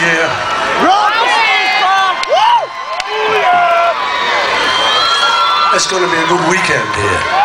yeah. It's going to be a good weekend here.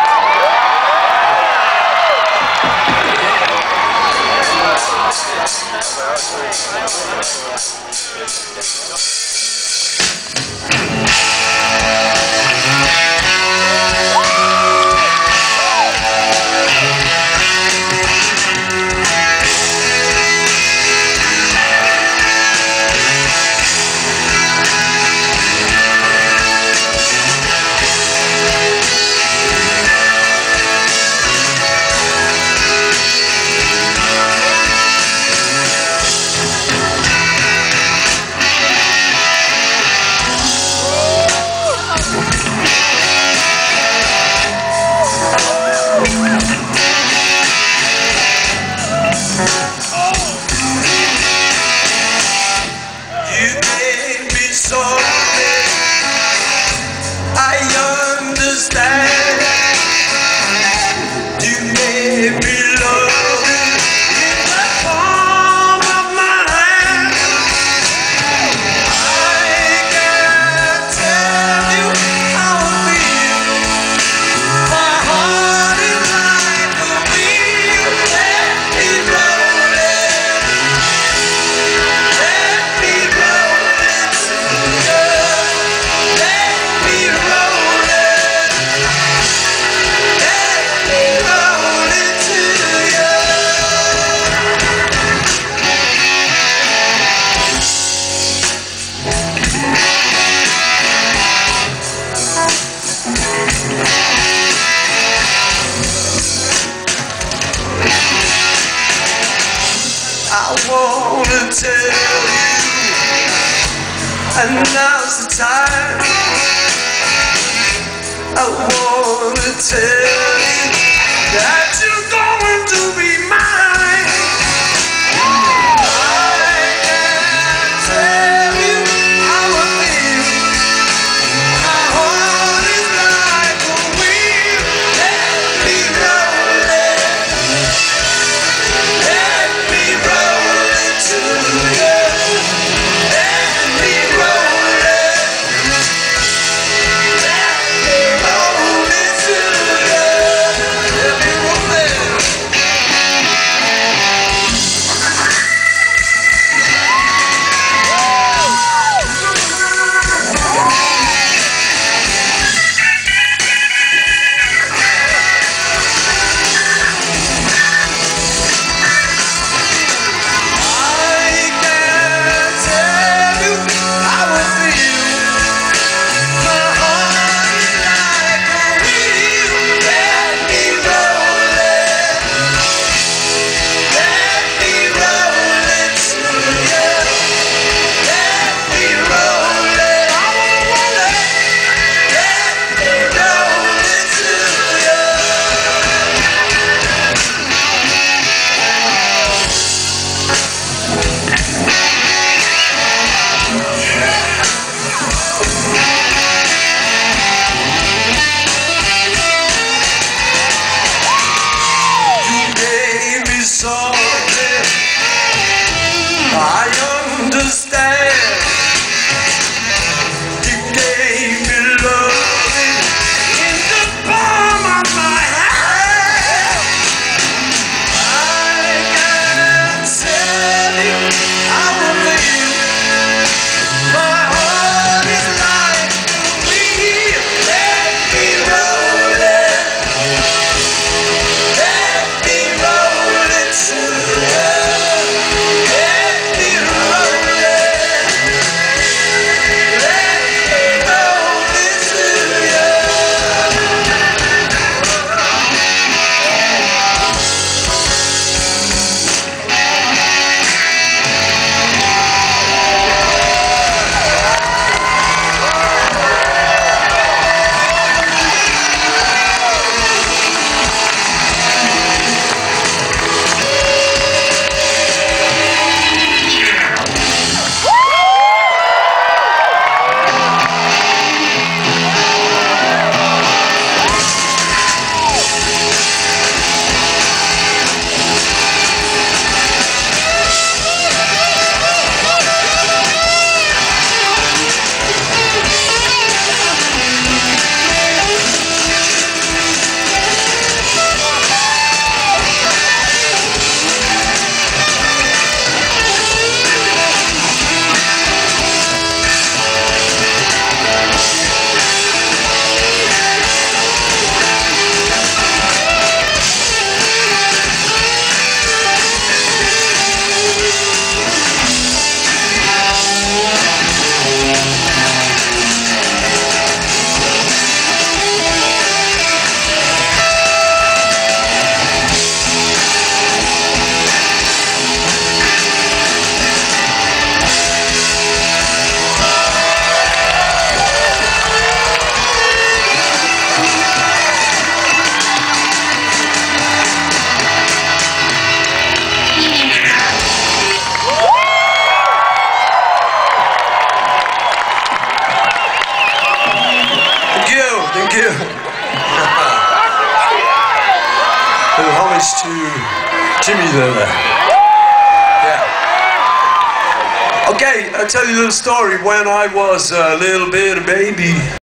I wanna tell you, and now's the time. I wanna tell you that you're going to be mine. I can tell you how I feel. My heart is like a wheel. Let me roll it. Let me roll it to you. Let me roll it. Let me roll it to you. Let me roll it. voice to Jimmy there. Yeah. Okay, I'll tell you a little story. When I was a little bit of baby,